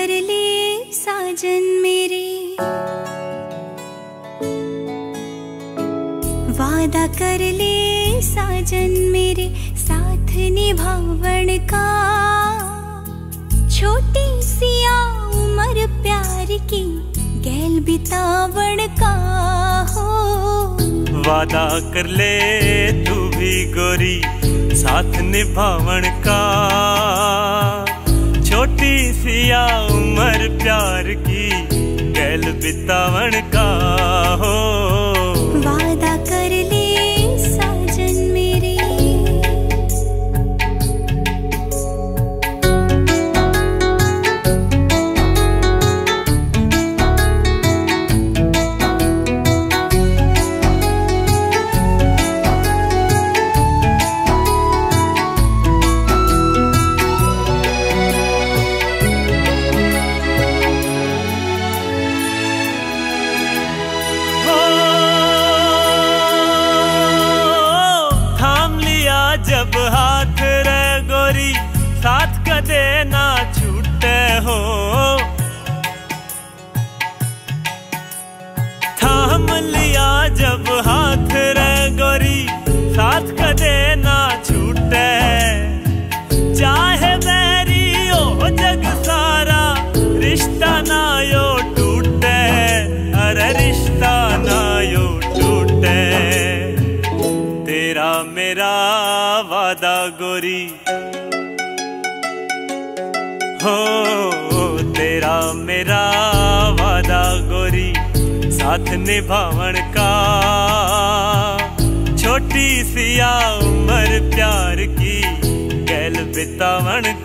कर ले साजन मेरे, वादा कर ले साजन मेरे, साथ निभावन का। छोटी सी उम्र प्यार की, गैल बितावन का हो। वादा कर ले तू भी गोरी, साथ निभावन का। छोटी सी उम्र प्यार की, गैल बितावन का हो। वादा कर ले साजन मेरे। जब हाथ रे गोरी, साथ कदे ना छूटे हो। थाम लिया जब हाथ रे गोरी, साथ कदे ना छूटे। चाहे मेरी ओ जग सारा, रिश्ता ना यो टूटे। अरे रिश्ता ना यो टूटे। तेरा मेरा वादा गोरी हो, तेरा मेरा वादा गोरी, साथ निभावन का। छोटी सी उम्र प्यार की, गैल बितावन